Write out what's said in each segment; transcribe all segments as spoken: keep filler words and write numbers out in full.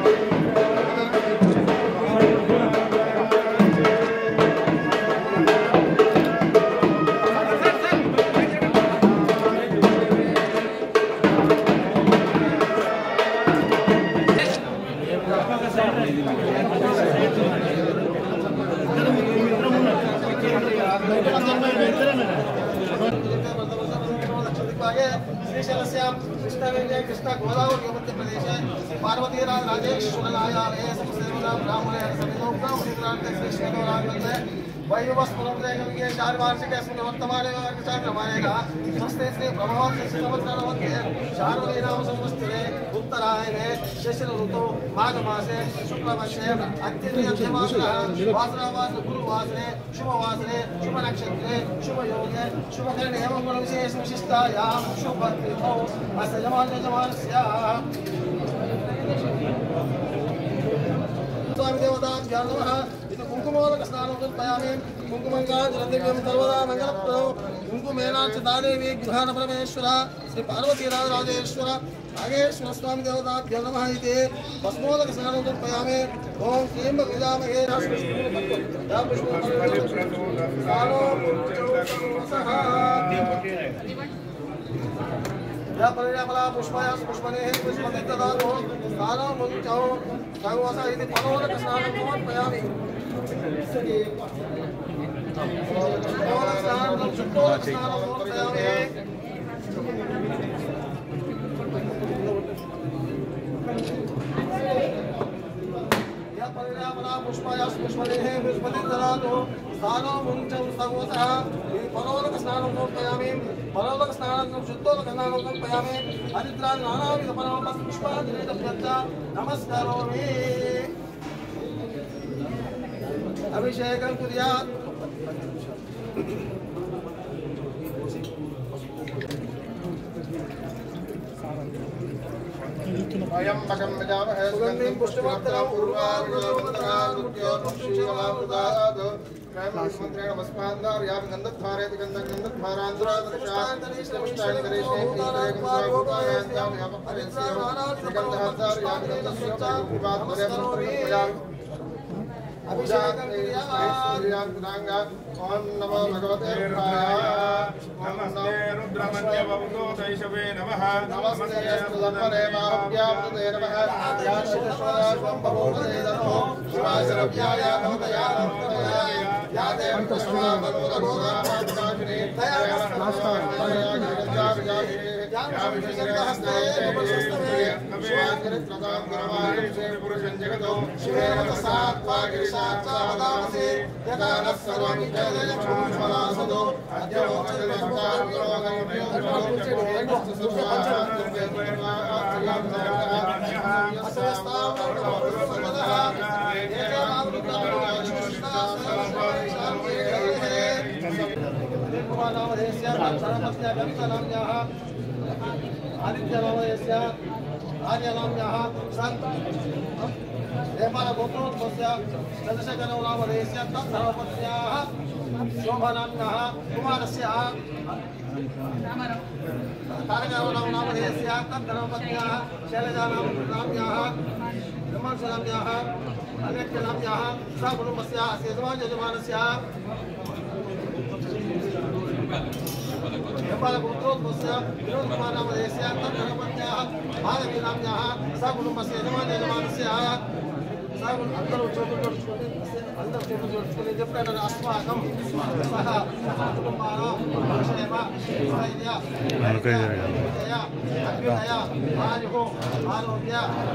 कृष्ण गोदावरी मध्य प्रदेश पार्वती राजेश्वरालय ब्राह्मण वैवस्मृत चार वार्षिक वर्तमान संस्थे श्री शारदीनाम संवत्सरे उत्तरायणे शिशिर ऋतु माघ मासे शुक्लपक्षे वासनावास गुरुवासरे शुभवासरे शुभ नक्षत्रे शुभ योगे शुभ करणे एवं विशेष विशिष्टायां शुभ तिथौ अस्य जमाल जमालस्य स्वामी देवताभ्यां नमः। कुंकुमोदक स्नानं समर्पयामि। कुंकुमंगा जलदिव्यं सर्वदा मंगलप्रदं कुंकुमेनार्चितादेवी गृहाण परमेश्वर श्री पार्वती राजेश्वर नागेश्वर स्वामी देवताभ्यो नमः इति भस्मोदक स्नानं समर्पयामि। ओम क्लीं गजामहे या परिणमला पुष्पया पुष्पने पुष्पते ददातु स्नानं मुञ्चौ भगवता इति परोदक स्नानं समर्पयामि। पुष्पाया पुष्पने पुष्पति ददातु स्नानं मुञ्चौ भगवतः परोदक स्नानं समर्पयामि। परोदक स्नानं शुद्धोदक स्नानं समर्पयामि। हरिद्रान् नानाविध परोदक पुष्पाञ्जलि नमस्करोमि। अभिषेकं कुर्यात्। अयं मकं मजामहे सुगन्धिं पुष्पवर्धनम् उर्वारुणोत्तरारुद्योर्मुक्षीयमामृतात् मंत्रेण वस्मान्धारयामि गन्धद्वारेति गन्धं गन्धद्वारान्ध्रादृशान्तरेशेन्द्रयं अभिषेकं ओम नमो भगवते नमस्ते रुद्रमन्य वपुतोदैशवे नमः नमस्ते सुदर्पणे महाव्याप्तते नमः या शिवस्वं भवोदे नमो शिवासरभ्याय नमोदया या देव पुष्पावलोकगोदामादिने दया या विशेषहस्ते उपस्थिते शिवाचरित्रतां गुरवाणि पुरुषं जगतो शिवेन तस्सात्वा गिरिशाचावदामसे यदा न सर्वं जगदयक्षुष्मलासदो अद्य आदित्य नामयस्य आर्य नाम्यः सन् नेपाल गोत्रोत्पत्स्य चन्द्रशेखरौ नामधेयस्य तद्धर्मपत्न्याः शोभनाम्यः कुमारस्य तारकौ नामधेयस्य तद्धर्मपत्न्याः शैलजा नाम्याः ब्रह्मणसनाम्याः अनेक्यनाम्याः सकुटुम्बस्य अस्य यजमानस्य नेपाल गोत्रोत्पत्स्य विनोद कुमार नामधेयस्य तद्धर्मपत्न्याः भागवती नाम्याः सकुटुम्बस्य यजमानस्य అందరూ చేతులు జోడించుకొని అందరూ చేతులు జోడించుకొని చెప్పారు అస్మాకం సహ కుటుంబానం క్షేమ స్థైర్య విజయ అభ్యుదయ ఆయు ఆరోగ్య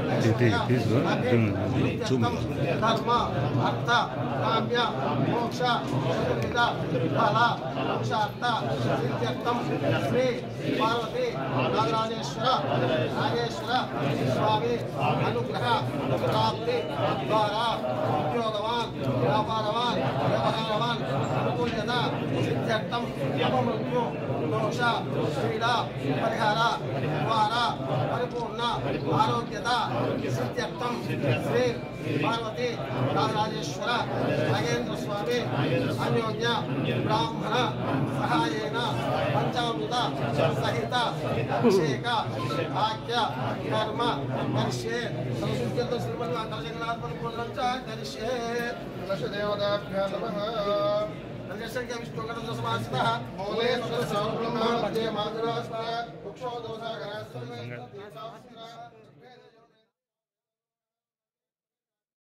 ధర్మ అర్థ కామ్య మోక్ష చతుర్విధ ఫల మోక్షార్థ సిద్ధ్యర్థం శ్రీ పార్వతి నాగరాజేశ్వర నాగేశ్వర స్వామి అనుగ్రహ ప్రాప్తి द्वारा उद्योगवान व्यापारवान व्यवहारवान अनुकूल्यता सिद्ध्यर्थम अपमृत्यु दोष पीड़ा परिहार द्वारा परिपूर्ण आरोग्यता सिद्ध्यर्थम श्री पार्वती राजेश्वर नागेन्द्र स्वामी अन्योन्य ब्राह्मण सहायेन पंचामृत सहित अभिषेक भाग्य कर्म करिष्ये संस्कृत श्रीमन् अकलजगन्नाथं पूर्णं च करिष्ये देवताभ्यो नमः दर्शन के विष्णुगण समासितः मूले सर्वब्रह्म मध्ये माधुरास्मर कुक्षो दोषागरास्मर